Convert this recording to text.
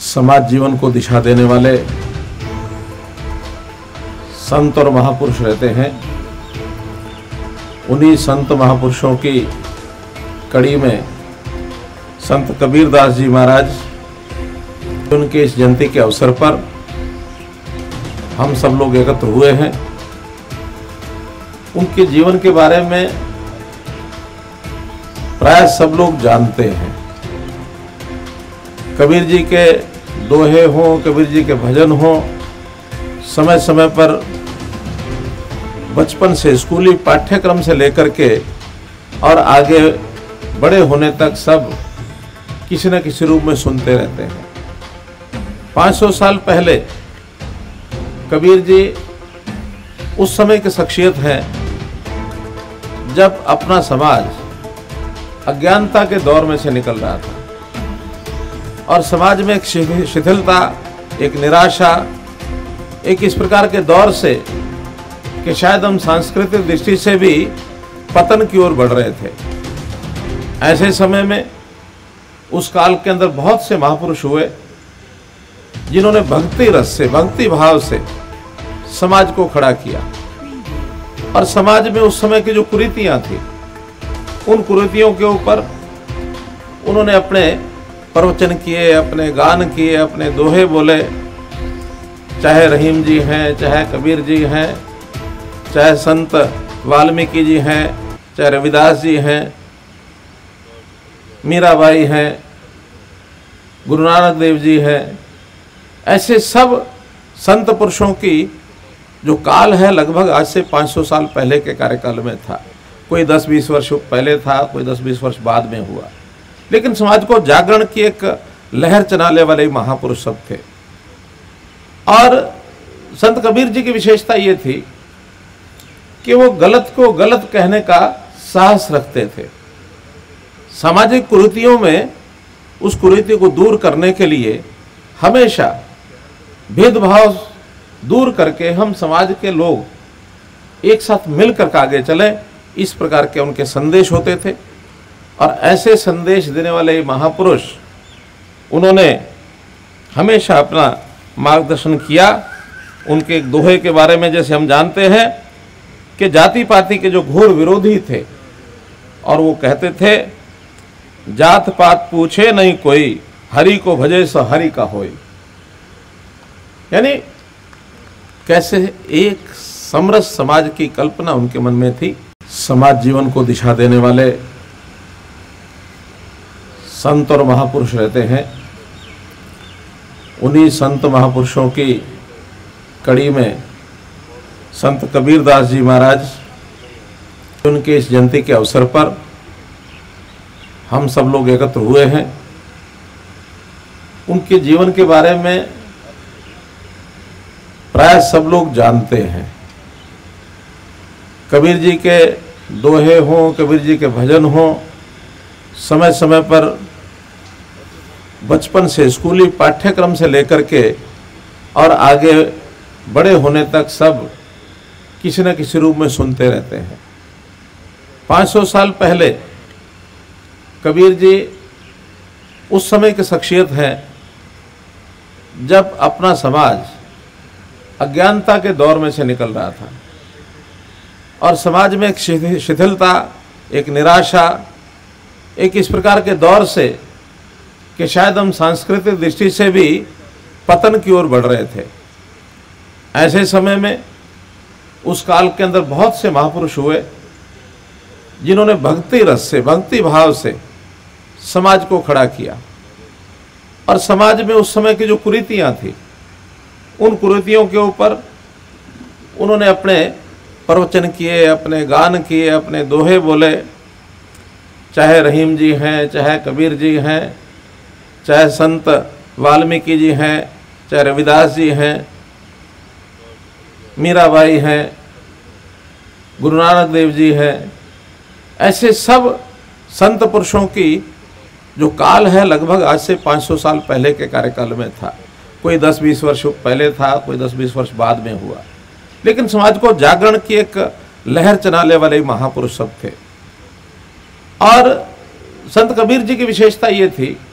समाज जीवन को दिशा देने वाले संत और महापुरुष रहते हैं। उन्हीं संत महापुरुषों की कड़ी में संत कबीरदास जी महाराज, उनके इस जयंती के अवसर पर हम सब लोग एकत्र हुए हैं। उनके जीवन के बारे में प्राय सब लोग जानते हैं। कबीर जी के दोहे हों, कबीर जी के भजन हों, समय समय पर बचपन से स्कूली पाठ्यक्रम से लेकर के और आगे बड़े होने तक सब किसी न किसी रूप में सुनते रहते हैं। 500 साल पहले कबीर जी उस समय की शख्सियत हैं जब अपना समाज अज्ञानता के दौर में से निकल रहा था और समाज में एक शिथिलता, एक निराशा, एक इस प्रकार के दौर से कि शायद हम सांस्कृतिक दृष्टि से भी पतन की ओर बढ़ रहे थे। ऐसे समय में उस काल के अंदर बहुत से महापुरुष हुए जिन्होंने भक्ति रस से, भक्ति भाव से समाज को खड़ा किया और समाज में उस समय की जो कुरीतियां थी, उन कुरीतियों के ऊपर उन्होंने अपने प्रवचन किए, अपने गान किए, अपने दोहे बोले। चाहे रहीम जी हैं, चाहे कबीर जी हैं, चाहे संत वाल्मीकि जी हैं, चाहे रविदास जी हैं, मीराबाई हैं, गुरु नानक देव जी हैं, ऐसे सब संत पुरुषों की जो काल है लगभग आज से 500 साल पहले के कार्यकाल में था। कोई 10-20 वर्ष पहले था, कोई 10-20 वर्ष बाद में हुआ, लेकिन समाज को जागरण की एक लहर चलाने वाले महापुरुष सब थे। और संत कबीर जी की विशेषता ये थी कि वो गलत को गलत कहने का साहस रखते थे। सामाजिक कुरीतियों में उस कुरीति को दूर करने के लिए हमेशा भेदभाव दूर करके हम समाज के लोग एक साथ मिलकर आगे चलें, इस प्रकार के उनके संदेश होते थे। और ऐसे संदेश देने वाले महापुरुष, उन्होंने हमेशा अपना मार्गदर्शन किया। उनके एक दोहे के बारे में जैसे हम जानते हैं कि जाति पाति के जो घोर विरोधी थे और वो कहते थे, जात पात पूछे नहीं कोई, हरि को भजे सो हरि का होय। यानी कैसे एक समरस समाज की कल्पना उनके मन में थी। समाज जीवन को दिशा देने वाले संत और महापुरुष रहते हैं। उन्हीं संत महापुरुषों की कड़ी में संत कबीरदास जी महाराज, उनके इस जयंती के अवसर पर हम सब लोग एकत्र हुए हैं। उनके जीवन के बारे में प्राय सब लोग जानते हैं। कबीर जी के दोहे हों, कबीर जी के भजन हों, समय समय पर बचपन से स्कूली पाठ्यक्रम से लेकर के और आगे बड़े होने तक सब किसी न किसी रूप में सुनते रहते हैं। 500 साल पहले कबीर जी उस समय की शख्सियत हैं जब अपना समाज अज्ञानता के दौर में से निकल रहा था और समाज में एक शिथिलता, एक निराशा, एक इस प्रकार के दौर से कि शायद हम सांस्कृतिक दृष्टि से भी पतन की ओर बढ़ रहे थे। ऐसे समय में उस काल के अंदर बहुत से महापुरुष हुए जिन्होंने भक्ति रस से, भक्ति भाव से समाज को खड़ा किया और समाज में उस समय की जो कुरीतियां थी, उन कुरीतियों के ऊपर उन्होंने अपने प्रवचन किए, अपने गान किए, अपने दोहे बोले। चाहे रहीम जी हैं, चाहे कबीर जी हैं, चाहे संत वाल्मीकि जी हैं, चाहे रविदास जी हैं, मीराबाई हैं, गुरु नानक देव जी हैं, ऐसे सब संत पुरुषों की जो काल है लगभग आज से 500 साल पहले के कार्यकाल में था। कोई 10-20 वर्ष पहले था, कोई 10-20 वर्ष बाद में हुआ, लेकिन समाज को जागरण की एक लहर चलाने वाले महापुरुष सब थे। और संत कबीर जी की विशेषता ये थी